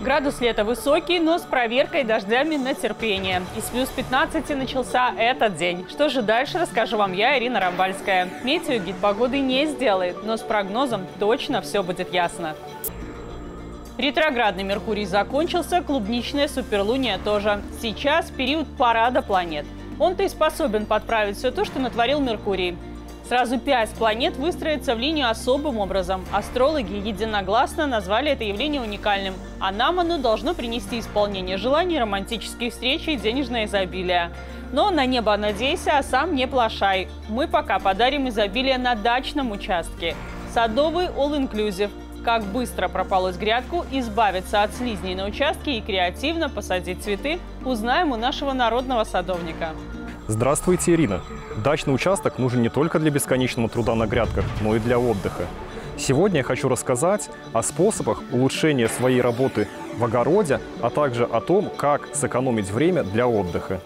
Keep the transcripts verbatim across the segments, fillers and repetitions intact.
Градус лета высокий, но с проверкой дождями на терпение. И с плюс пятнадцати начался этот день. Что же дальше, расскажу вам я, Ирина Рамбальская. Метеогид погоды не сделает, но с прогнозом точно все будет ясно. Ретроградный Меркурий закончился, клубничная суперлуния тоже. Сейчас период парада планет. Он-то и способен подправить все то, что натворил Меркурий. Сразу пять планет выстроятся в линию особым образом. Астрологи единогласно назвали это явление уникальным. А нам оно должно принести исполнение желаний, романтических встреч и денежное изобилие. Но на небо надейся, а сам не плашай. Мы пока подарим изобилие на дачном участке. Садовый all-inclusive. Как быстро прополоть грядку, избавиться от слизней на участке и креативно посадить цветы, узнаем у нашего народного садовника. Здравствуйте, Ирина! Дачный участок нужен не только для бесконечного труда на грядках, но и для отдыха. Сегодня я хочу рассказать о способах улучшения своей работы в огороде, а также о том, как сэкономить время для отдыха.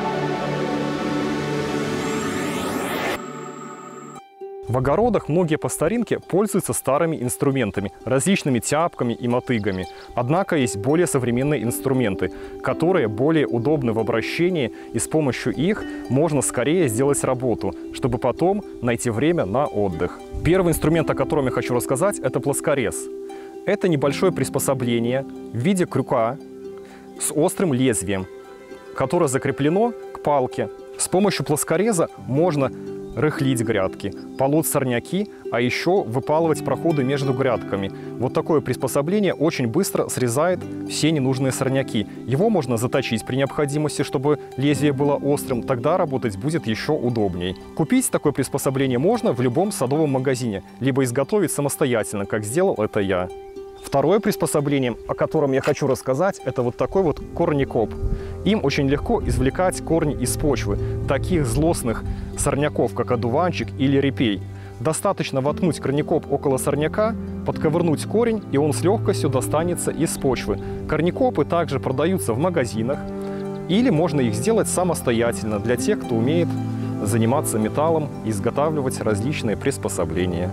В огородах многие по старинке пользуются старыми инструментами, различными тяпками и мотыгами. Однако есть более современные инструменты, которые более удобны в обращении, и с помощью их можно скорее сделать работу, чтобы потом найти время на отдых. Первый инструмент, о котором я хочу рассказать, это плоскорез. Это небольшое приспособление в виде крюка с острым лезвием, которое закреплено к палке. С помощью плоскореза можно рыхлить грядки, полоть сорняки, а еще выпалывать проходы между грядками. Вот такое приспособление очень быстро срезает все ненужные сорняки. Его можно заточить при необходимости, чтобы лезвие было острым, тогда работать будет еще удобней. Купить такое приспособление можно в любом садовом магазине, либо изготовить самостоятельно, как сделал это я. Второе приспособление, о котором я хочу рассказать, это вот такой вот корнекоп. Им очень легко извлекать корни из почвы, таких злостных сорняков, как одуванчик или репей. Достаточно воткнуть корнекоп около сорняка, подковырнуть корень, и он с легкостью достанется из почвы. Корнекопы также продаются в магазинах, или можно их сделать самостоятельно для тех, кто умеет заниматься металлом и изготавливать различные приспособления.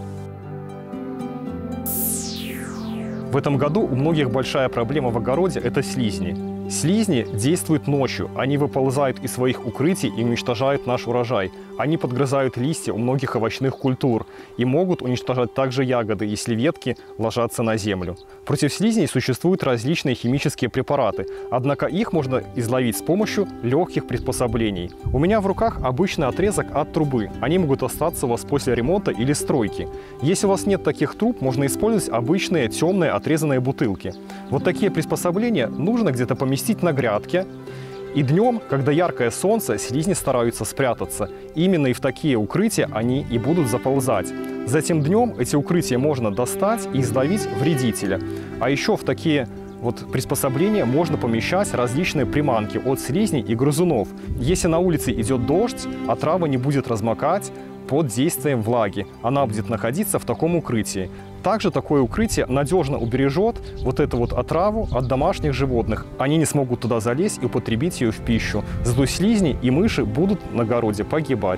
В этом году у многих большая проблема в огороде – это слизни. Слизни действуют ночью, они выползают из своих укрытий и уничтожают наш урожай. Они подгрызают листья у многих овощных культур и могут уничтожать также ягоды, если ветки ложатся на землю. Против слизней существуют различные химические препараты, однако их можно изловить с помощью легких приспособлений. У меня в руках обычный отрезок от трубы, они могут остаться у вас после ремонта или стройки. Если у вас нет таких труб, можно использовать обычные темные отрезанные бутылки. Вот такие приспособления нужно где-то поместить на грядке. И днем, когда яркое солнце, слизни стараются спрятаться. Именно и в такие укрытия они и будут заползать. Затем днем эти укрытия можно достать и изловить вредителя. А еще в такие вот приспособления можно помещать различные приманки от слизней и грызунов. Если на улице идет дождь, отрава не будет размокать под действием влаги. Она будет находиться в таком укрытии. Также такое укрытие надежно убережет вот эту вот отраву от домашних животных. Они не смогут туда залезть и употребить ее в пищу. Зато слизни и мыши будут на огороде погибать.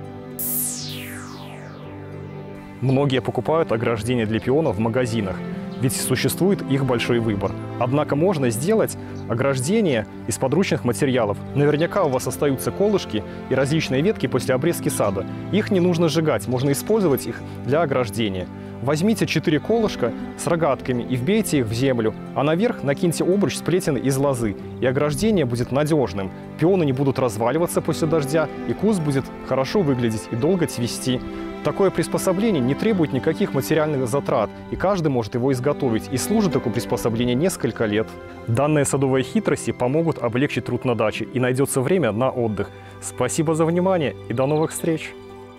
Многие покупают ограждения для пионов в магазинах, ведь существует их большой выбор. Однако можно сделать ограждение из подручных материалов. Наверняка у вас остаются колышки и различные ветки после обрезки сада. Их не нужно сжигать, можно использовать их для ограждения. Возьмите четыре колышка с рогатками и вбейте их в землю, а наверх накиньте обруч сплетенный из лозы, и ограждение будет надежным. Пионы не будут разваливаться после дождя, и куст будет хорошо выглядеть и долго цвести. Такое приспособление не требует никаких материальных затрат, и каждый может его изготовить, и служит такое приспособление несколько лет. Данные садовые хитрости помогут облегчить труд на даче, и найдется время на отдых. Спасибо за внимание и до новых встреч!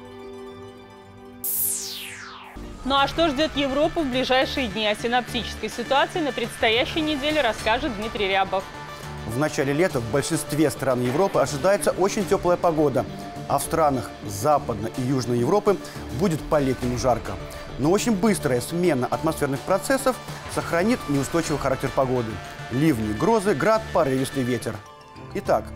Ну а что ждет Европу в ближайшие дни? О синоптической ситуации на предстоящей неделе расскажет Дмитрий Рябов. В начале лета в большинстве стран Европы ожидается очень теплая погода, а в странах Западной и Южной Европы будет по-летнему жарко. Но очень быстрая смена атмосферных процессов сохранит неустойчивый характер погоды. Ливни, грозы, град, порывистый ветер. Итак,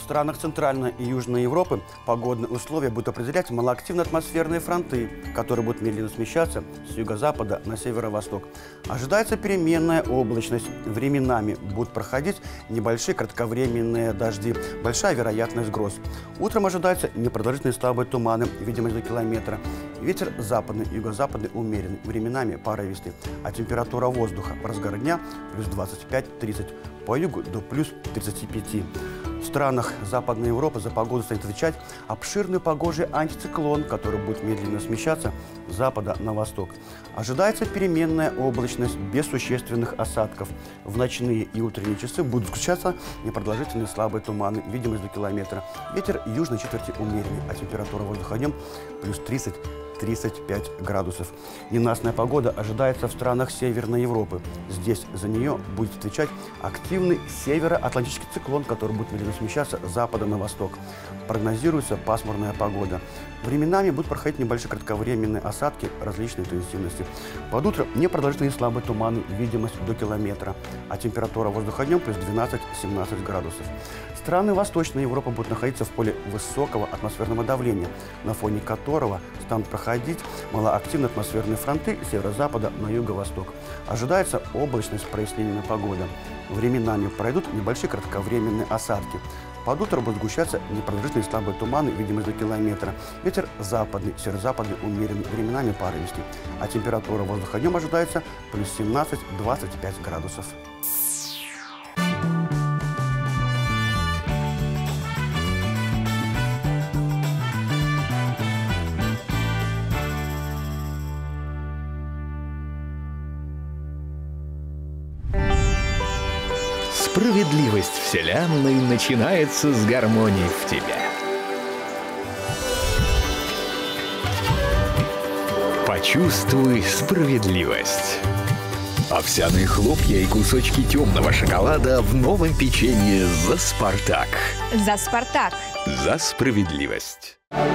В странах Центральной и Южной Европы погодные условия будут определять малоактивные атмосферные фронты, которые будут медленно смещаться с юго-запада на северо-восток. Ожидается переменная облачность. Временами будут проходить небольшие кратковременные дожди, большая вероятность гроз. Утром ожидаются непродолжительные слабые туманы, видимость до километра. Ветер западный, юго-западный умеренный, временами порывистый, а температура воздуха в разгар дня плюс двадцать пять — тридцать, по югу до плюс тридцати пяти. В странах Западной Европы за погоду станет отвечать обширный погожий антициклон, который будет медленно смещаться с запада на восток. Ожидается переменная облачность без существенных осадков. В ночные и утренние часы будут сгущаться непродолжительные слабые туманы, видимость до километра. Ветер южной четверти умеренный, а температура воздуха днем плюс тридцать — тридцать пять градусов. Ненастная погода ожидается в странах Северной Европы. Здесь за нее будет отвечать активный североатлантический циклон, который будет медленно смещаться с запада на восток. Прогнозируется пасмурная погода. Временами будут проходить небольшие кратковременные осадки различной интенсивности. Под утро непродолжительные слабые туманы, видимость до километра, а температура воздуха днем плюс двенадцать — семнадцать градусов. Страны Восточной Европы будут находиться в поле высокого атмосферного давления, на фоне которого станут проходить малоактивные атмосферные фронты с северо-запада на юго-восток. Ожидается облачность, проясненная погода. Временами пройдут небольшие кратковременные осадки. Под утро будут сгущаться непродолжительные слабые туманы, видимость до километра. Ветер западный, северо-западный умеренный, временами порывистый. А температура воздуха днем ожидается плюс семнадцать — двадцать пять градусов. Справедливость Вселенной начинается с гармонии в тебе. Почувствуй справедливость. Овсяные хлопья и кусочки темного шоколада в новом печенье «За Спартак». За Спартак. За справедливость.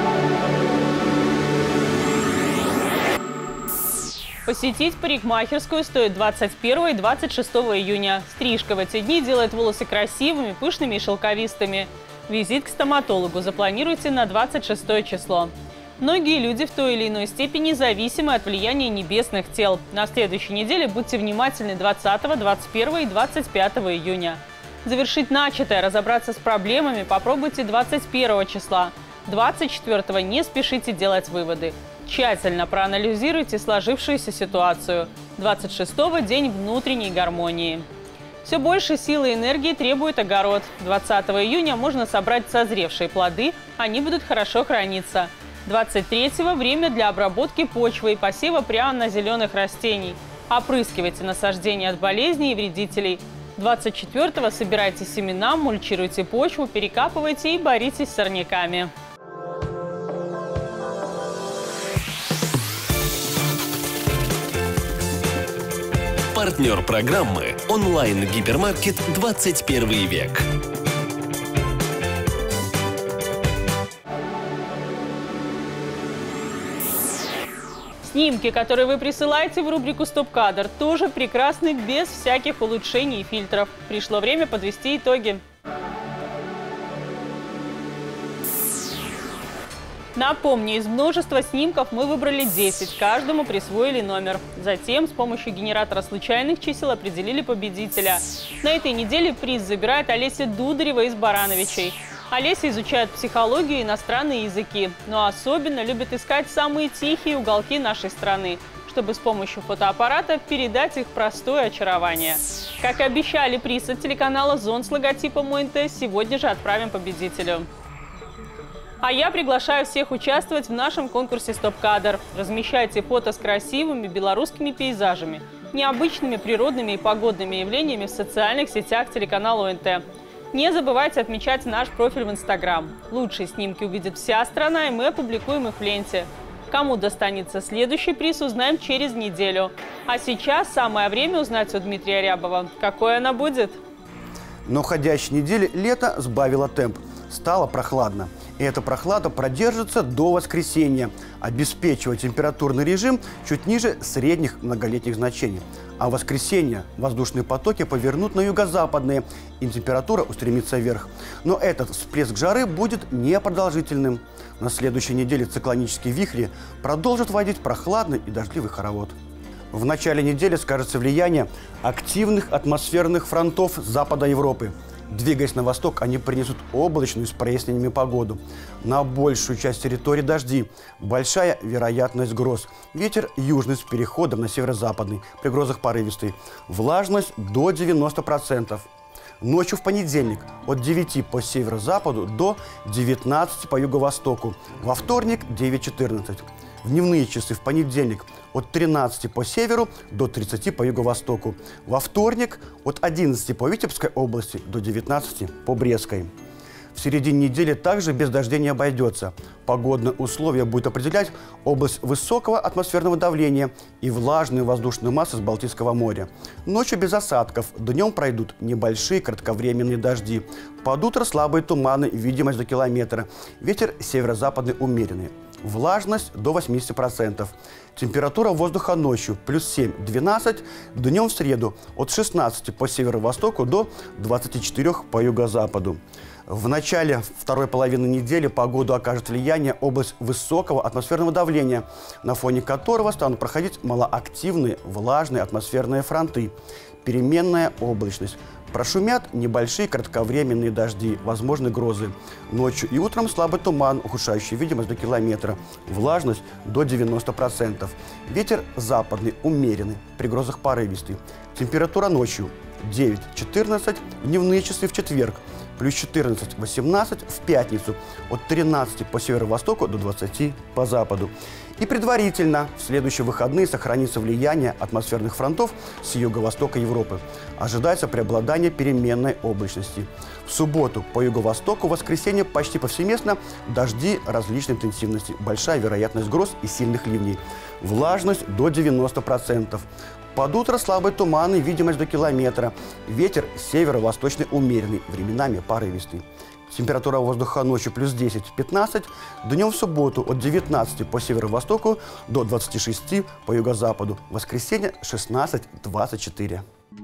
Посетить парикмахерскую стоит двадцать первого и двадцать шестого июня. Стрижка в эти дни делает волосы красивыми, пышными и шелковистыми. Визит к стоматологу запланируйте на двадцать шестое число. Многие люди в той или иной степени зависимы от влияния небесных тел. На следующей неделе будьте внимательны двадцатого, двадцать первого и двадцать пятого июня. Завершить начатое, разобраться с проблемами попробуйте двадцать первого числа. двадцать четвёртого не спешите делать выводы. Тщательно проанализируйте сложившуюся ситуацию. двадцать шестого – день внутренней гармонии. Все больше силы и энергии требует огород. двадцатого июня можно собрать созревшие плоды, они будут хорошо храниться. двадцать третьего – время для обработки почвы и посева пряно-зеленых растений. Опрыскивайте насаждения от болезней и вредителей. двадцать четвёртого – собирайте семена, мульчируйте почву, перекапывайте и боритесь с сорняками. Партнер программы – онлайн-гипермаркет «двадцать первый век». Снимки, которые вы присылаете в рубрику «Стоп-кадр», тоже прекрасны без всяких улучшений и фильтров. Пришло время подвести итоги. Напомню, из множества снимков мы выбрали десять, каждому присвоили номер. Затем с помощью генератора случайных чисел определили победителя. На этой неделе приз забирает Олеся Дударева из Барановичей. Олеся изучает психологию и иностранные языки, но особенно любит искать самые тихие уголки нашей страны, чтобы с помощью фотоаппарата передать их простое очарование. Как и обещали, приз от телеканала «Зон» с логотипом О Н Т сегодня же отправим победителю. А я приглашаю всех участвовать в нашем конкурсе «Стоп-кадр». Размещайте фото с красивыми белорусскими пейзажами, необычными природными и погодными явлениями в социальных сетях телеканала О Н Т. Не забывайте отмечать наш профиль в Инстаграм. Лучшие снимки увидит вся страна, и мы опубликуем их в ленте. Кому достанется следующий приз, узнаем через неделю. А сейчас самое время узнать у Дмитрия Рябова, какой она будет. На уходящей неделе лето сбавило темп. Стало прохладно. И эта прохлада продержится до воскресенья, обеспечивая температурный режим чуть ниже средних многолетних значений. А в воскресенье воздушные потоки повернут на юго-западные, и температура устремится вверх. Но этот всплеск жары будет непродолжительным. На следующей неделе циклонические вихри продолжат вводить прохладный и дождливый хоровод. В начале недели скажется влияние активных атмосферных фронтов запада Европы. Двигаясь на восток, они принесут облачную с прояснениями погоду. На большую часть территории дожди, большая вероятность гроз. Ветер южный с переходом на северо-западный, при грозах порывистый. Влажность до девяноста процентов. Ночью в понедельник от девяти по северо-западу до девятнадцати по юго-востоку. Во вторник девять-четырнадцать. В дневные часы в понедельник от тринадцати по северу до тридцати по юго-востоку. Во вторник от одиннадцати по Витебской области до девятнадцати по Брестской. В середине недели также без дождей не обойдется. Погодные условия будут определять область высокого атмосферного давления и влажные воздушные массы с Балтийского моря. Ночью без осадков, днем пройдут небольшие кратковременные дожди. Под утро слабые туманы, видимость до километра. Ветер северо-западный умеренный. Влажность до восьмидесяти процентов. Температура воздуха ночью плюс семь-двенадцать, днем в среду от шестнадцати по северо-востоку до двадцати четырёх по юго-западу. В начале второй половины недели погоду окажет влияние область высокого атмосферного давления, на фоне которого станут проходить малоактивные влажные атмосферные фронты. Переменная облачность. Прошумят небольшие кратковременные дожди, возможны грозы. Ночью и утром слабый туман, ухудшающий видимость до километра. Влажность до девяноста процентов. Ветер западный, умеренный, при грозах порывистый. Температура ночью девять-четырнадцать, дневные часы в четверг. Плюс четырнадцать-восемнадцать в пятницу, от тринадцати по северо-востоку до двадцати по западу. И предварительно в следующие выходные сохранится влияние атмосферных фронтов с юго-востока Европы. Ожидается преобладание переменной облачности. В субботу по юго-востоку, в воскресенье почти повсеместно дожди различной интенсивности, большая вероятность гроз и сильных ливней. Влажность до девяноста процентов. Под утро слабые туманы, видимость до километра. Ветер северо-восточный умеренный, временами порывистый. Температура воздуха ночью плюс десять-пятнадцать. Днем в субботу от девятнадцати по северо-востоку до двадцати шести по юго-западу. В воскресенье шестнадцать-двадцать четыре.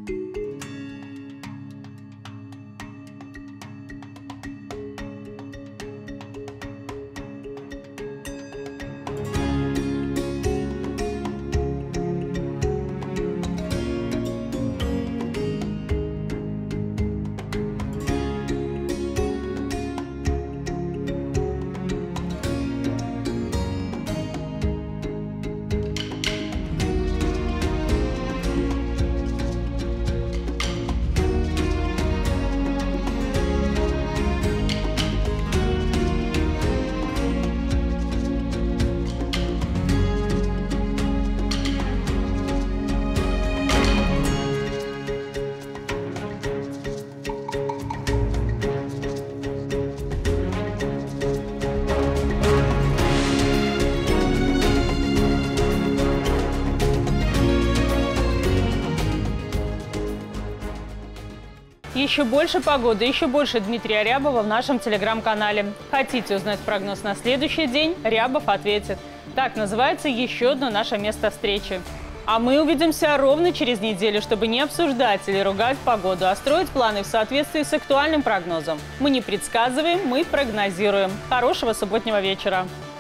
Еще больше погоды, еще больше Дмитрия Рябова в нашем телеграм-канале. Хотите узнать прогноз на следующий день? Рябов ответит. Так называется еще одно наше место встречи. А мы увидимся ровно через неделю, чтобы не обсуждать или ругать погоду, а строить планы в соответствии с актуальным прогнозом. Мы не предсказываем, мы прогнозируем. Хорошего субботнего вечера.